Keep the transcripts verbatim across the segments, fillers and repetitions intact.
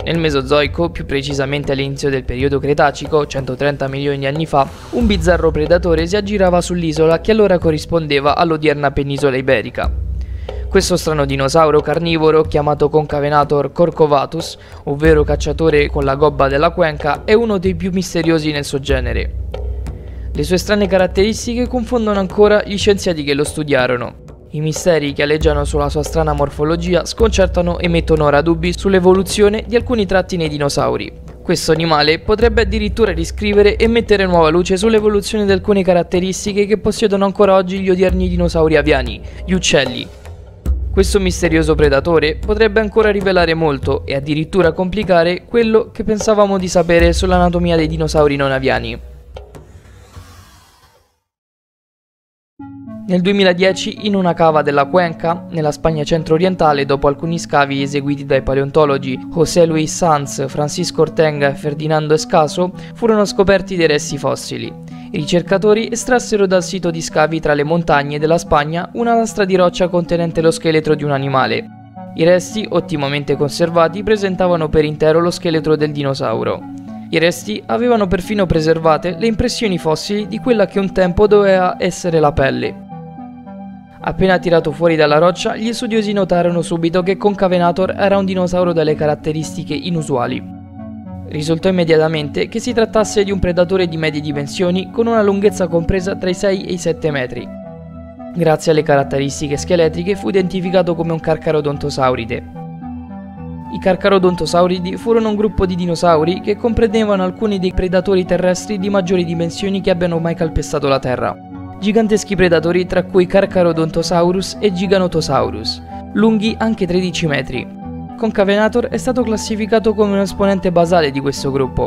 Nel Mesozoico, più precisamente all'inizio del periodo Cretacico, centotrenta milioni di anni fa, un bizzarro predatore si aggirava sull'isola che allora corrispondeva all'odierna penisola iberica. Questo strano dinosauro carnivoro, chiamato Concavenator corcovatus, ovvero cacciatore con la gobba della cuenca, è uno dei più misteriosi nel suo genere. Le sue strane caratteristiche confondono ancora gli scienziati che lo studiarono. I misteri che aleggiano sulla sua strana morfologia sconcertano e mettono ora dubbi sull'evoluzione di alcuni tratti nei dinosauri. Questo animale potrebbe addirittura riscrivere e mettere nuova luce sull'evoluzione di alcune caratteristiche che possiedono ancora oggi gli odierni dinosauri aviani, gli uccelli. Questo misterioso predatore potrebbe ancora rivelare molto e addirittura complicare quello che pensavamo di sapere sull'anatomia dei dinosauri non aviani. Nel duemiladieci, in una cava della Cuenca, nella Spagna centro-orientale, dopo alcuni scavi eseguiti dai paleontologi José Luis Sanz, Francisco Ortenga e Ferdinando Escaso, furono scoperti dei resti fossili. I ricercatori estrassero dal sito di scavi tra le montagne della Spagna una lastra di roccia contenente lo scheletro di un animale. I resti, ottimamente conservati, presentavano per intero lo scheletro del dinosauro. I resti avevano perfino preservate le impressioni fossili di quella che un tempo doveva essere la pelle. Appena tirato fuori dalla roccia, gli studiosi notarono subito che Concavenator era un dinosauro dalle caratteristiche inusuali. Risultò immediatamente che si trattasse di un predatore di medie dimensioni con una lunghezza compresa tra i sei e i sette metri. Grazie alle caratteristiche scheletriche fu identificato come un Carcharodontosauride. I Carcharodontosauridi furono un gruppo di dinosauri che comprendevano alcuni dei predatori terrestri di maggiori dimensioni che abbiano mai calpestato la Terra. Giganteschi predatori tra cui Carcharodontosaurus e Giganotosaurus, lunghi anche tredici metri. Concavenator è stato classificato come un esponente basale di questo gruppo.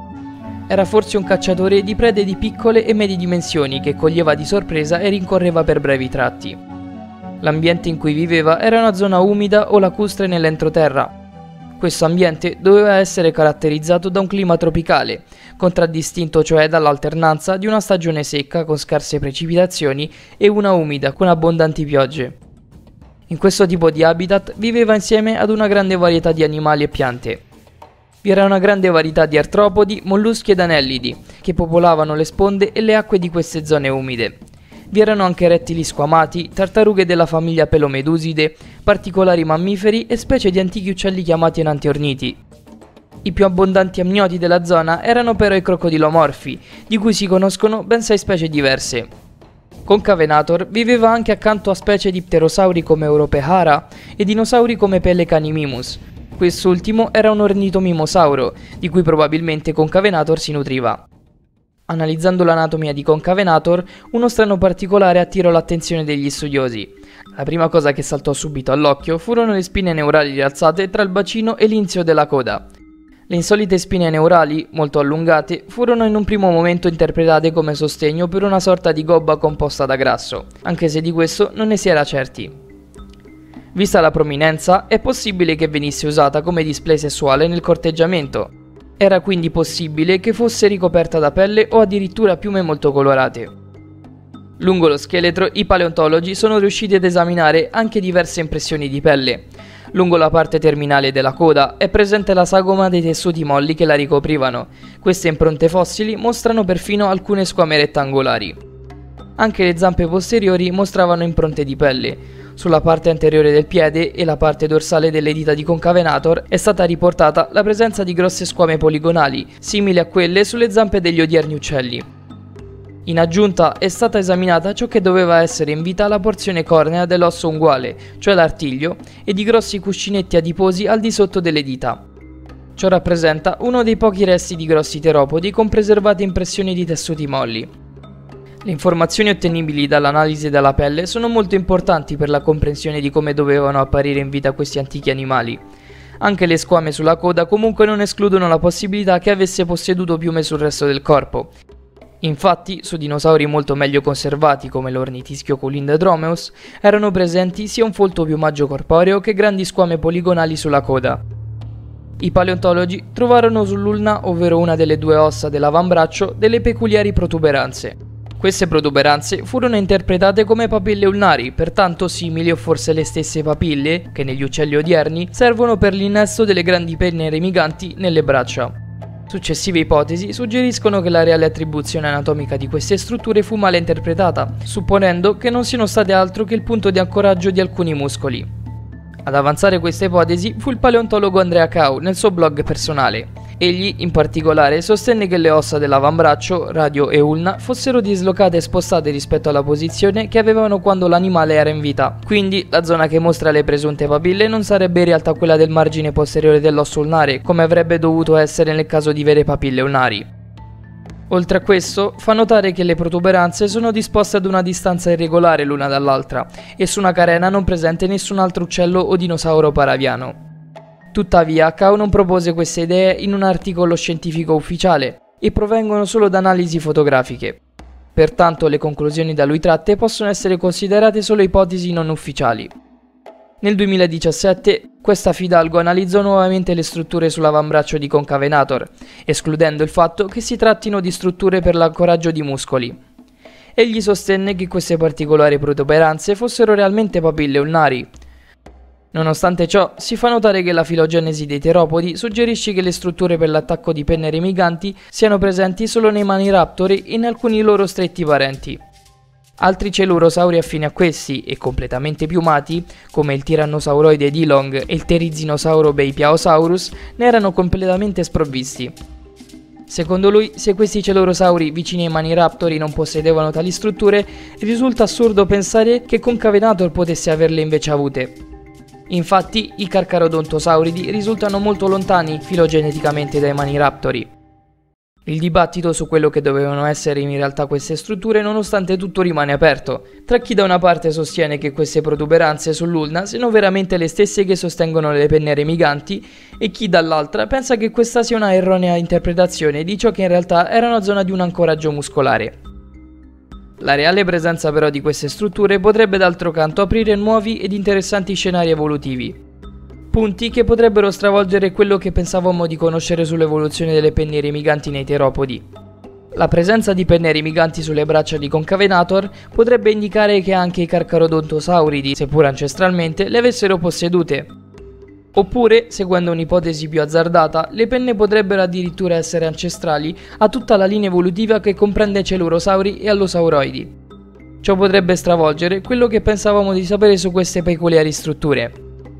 Era forse un cacciatore di prede di piccole e medie dimensioni che coglieva di sorpresa e rincorreva per brevi tratti. L'ambiente in cui viveva era una zona umida o lacustre nell'entroterra. Questo ambiente doveva essere caratterizzato da un clima tropicale, contraddistinto cioè dall'alternanza di una stagione secca con scarse precipitazioni e una umida con abbondanti piogge. In questo tipo di habitat viveva insieme ad una grande varietà di animali e piante. Vi era una grande varietà di artropodi, molluschi ed anellidi, che popolavano le sponde e le acque di queste zone umide. Vi erano anche rettili squamati, tartarughe della famiglia Pelomeduside, particolari mammiferi e specie di antichi uccelli chiamati enantiorniti. I più abbondanti amnioti della zona erano però i crocodilomorfi, di cui si conoscono ben sei specie diverse. Concavenator viveva anche accanto a specie di pterosauri come Europehara e dinosauri come Pelecanimimus. Quest'ultimo era un ornitomimosauro, di cui probabilmente Concavenator si nutriva. Analizzando l'anatomia di Concavenator, uno strano particolare attirò l'attenzione degli studiosi. La prima cosa che saltò subito all'occhio furono le spine neurali rialzate tra il bacino e l'inizio della coda. Le insolite spine neurali, molto allungate, furono in un primo momento interpretate come sostegno per una sorta di gobba composta da grasso, anche se di questo non ne si era certi. Vista la prominenza, è possibile che venisse usata come display sessuale nel corteggiamento. Era quindi possibile che fosse ricoperta da pelle o addirittura piume molto colorate. Lungo lo scheletro i paleontologi sono riusciti ad esaminare anche diverse impressioni di pelle. Lungo la parte terminale della coda è presente la sagoma dei tessuti molli che la ricoprivano. Queste impronte fossili mostrano perfino alcune squame rettangolari. Anche le zampe posteriori mostravano impronte di pelle. Sulla parte anteriore del piede e la parte dorsale delle dita di Concavenator è stata riportata la presenza di grosse squame poligonali, simili a quelle sulle zampe degli odierni uccelli. In aggiunta è stata esaminata ciò che doveva essere in vita la porzione cornea dell'osso unguale, cioè l'artiglio, e di grossi cuscinetti adiposi al di sotto delle dita. Ciò rappresenta uno dei pochi resti di grossi teropodi con preservate impressioni di tessuti molli. Le informazioni ottenibili dall'analisi della pelle sono molto importanti per la comprensione di come dovevano apparire in vita questi antichi animali. Anche le squame sulla coda comunque non escludono la possibilità che avesse posseduto piume sul resto del corpo. Infatti, su dinosauri molto meglio conservati come l'ornitischio Culindrodromeus, erano presenti sia un folto piumaggio corporeo che grandi squame poligonali sulla coda. I paleontologi trovarono sull'ulna, ovvero una delle due ossa dell'avambraccio, delle peculiari protuberanze. Queste protuberanze furono interpretate come papille ulnari, pertanto simili o forse le stesse papille che negli uccelli odierni servono per l'innesto delle grandi penne remiganti nelle braccia. Successive ipotesi suggeriscono che la reale attribuzione anatomica di queste strutture fu male interpretata, supponendo che non siano state altro che il punto di ancoraggio di alcuni muscoli. Ad avanzare questa ipotesi fu il paleontologo Andrea Cau nel suo blog personale. Egli, in particolare, sostenne che le ossa dell'avambraccio, radio e ulna fossero dislocate e spostate rispetto alla posizione che avevano quando l'animale era in vita. Quindi, la zona che mostra le presunte papille non sarebbe in realtà quella del margine posteriore dell'osso ulnare, come avrebbe dovuto essere nel caso di vere papille ulnari. Oltre a questo, fa notare che le protuberanze sono disposte ad una distanza irregolare l'una dall'altra e su una carena non presente nessun altro uccello o dinosauro paraviano. Tuttavia, Cau non propose queste idee in un articolo scientifico ufficiale e provengono solo da analisi fotografiche. Pertanto le conclusioni da lui tratte possono essere considerate solo ipotesi non ufficiali. Nel duemiladiciassette, questa Fidalgo analizzò nuovamente le strutture sull'avambraccio di Concavenator, escludendo il fatto che si trattino di strutture per l'ancoraggio di muscoli. Egli sostenne che queste particolari protuberanze fossero realmente papille ulnari. Nonostante ciò, si fa notare che la filogenesi dei teropodi suggerisce che le strutture per l'attacco di penne remiganti siano presenti solo nei maniraptori e in alcuni loro stretti parenti. Altri celurosauri affini a questi e completamente piumati, come il tirannosauroide Dilong e il terizinosauro Beipiaosaurus, ne erano completamente sprovvisti. Secondo lui, se questi celurosauri vicini ai maniraptori non possedevano tali strutture, risulta assurdo pensare che Concavenator potesse averle invece avute. Infatti, i carcharodontosauridi risultano molto lontani filogeneticamente dai maniraptori. Il dibattito su quello che dovevano essere in realtà queste strutture nonostante tutto rimane aperto, tra chi da una parte sostiene che queste protuberanze sull'ulna siano veramente le stesse che sostengono le penne remiganti e chi dall'altra pensa che questa sia una erronea interpretazione di ciò che in realtà era una zona di un ancoraggio muscolare. La reale presenza però di queste strutture potrebbe d'altro canto aprire nuovi ed interessanti scenari evolutivi, punti che potrebbero stravolgere quello che pensavamo di conoscere sull'evoluzione delle penne remiganti nei teropodi. La presenza di penne remiganti sulle braccia di Concavenator potrebbe indicare che anche i carcharodontosauridi, seppur ancestralmente, le avessero possedute. Oppure, seguendo un'ipotesi più azzardata, le penne potrebbero addirittura essere ancestrali a tutta la linea evolutiva che comprende celurosauri e allosauroidi. Ciò potrebbe stravolgere quello che pensavamo di sapere su queste peculiari strutture.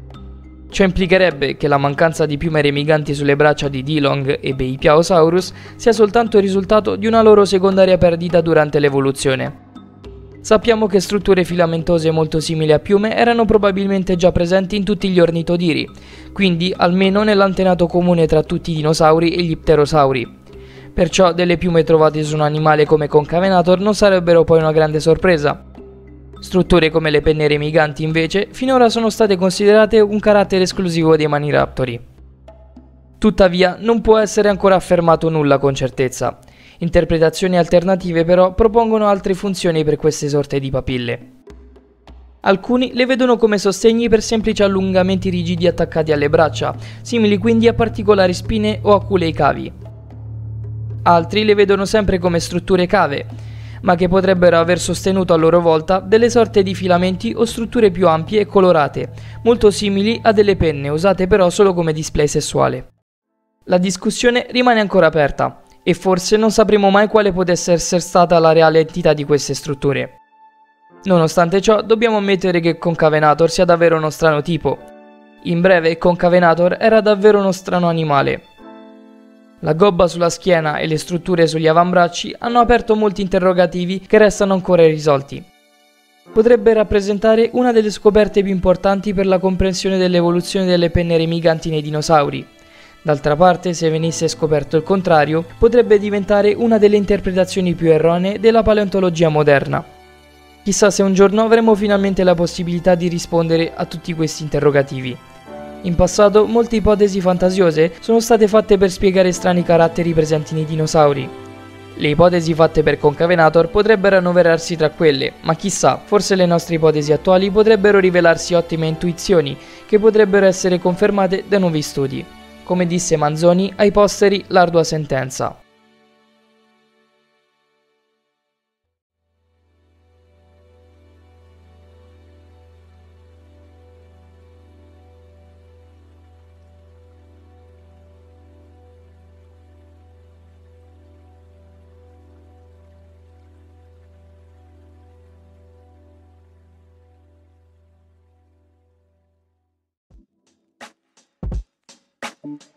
Ciò implicherebbe che la mancanza di piume remiganti sulle braccia di Dilong e Beipiaosaurus sia soltanto il risultato di una loro secondaria perdita durante l'evoluzione. Sappiamo che strutture filamentose molto simili a piume erano probabilmente già presenti in tutti gli ornitodiri, quindi almeno nell'antenato comune tra tutti i dinosauri e gli pterosauri. Perciò delle piume trovate su un animale come Concavenator non sarebbero poi una grande sorpresa. Strutture come le penne remiganti invece finora sono state considerate un carattere esclusivo dei maniraptori. Tuttavia non può essere ancora affermato nulla con certezza. Interpretazioni alternative però propongono altre funzioni per queste sorte di papille. Alcuni le vedono come sostegni per semplici allungamenti rigidi attaccati alle braccia, simili quindi a particolari spine o aculei cavi. Altri le vedono sempre come strutture cave, ma che potrebbero aver sostenuto a loro volta delle sorte di filamenti o strutture più ampie e colorate, molto simili a delle penne, usate però solo come display sessuale. La discussione rimane ancora aperta, e forse non sapremo mai quale potesse essere stata la reale entità di queste strutture. Nonostante ciò, dobbiamo ammettere che Concavenator sia davvero uno strano tipo. In breve, Concavenator era davvero uno strano animale. La gobba sulla schiena e le strutture sugli avambracci hanno aperto molti interrogativi che restano ancora irrisolti. Potrebbe rappresentare una delle scoperte più importanti per la comprensione dell'evoluzione delle penne remiganti nei dinosauri. D'altra parte, se venisse scoperto il contrario, potrebbe diventare una delle interpretazioni più erronee della paleontologia moderna. Chissà se un giorno avremo finalmente la possibilità di rispondere a tutti questi interrogativi. In passato, molte ipotesi fantasiose sono state fatte per spiegare strani caratteri presenti nei dinosauri. Le ipotesi fatte per Concavenator potrebbero annoverarsi tra quelle, ma chissà, forse le nostre ipotesi attuali potrebbero rivelarsi ottime intuizioni che potrebbero essere confermate da nuovi studi. Come disse Manzoni, ai posteri l'ardua sentenza. Ciao!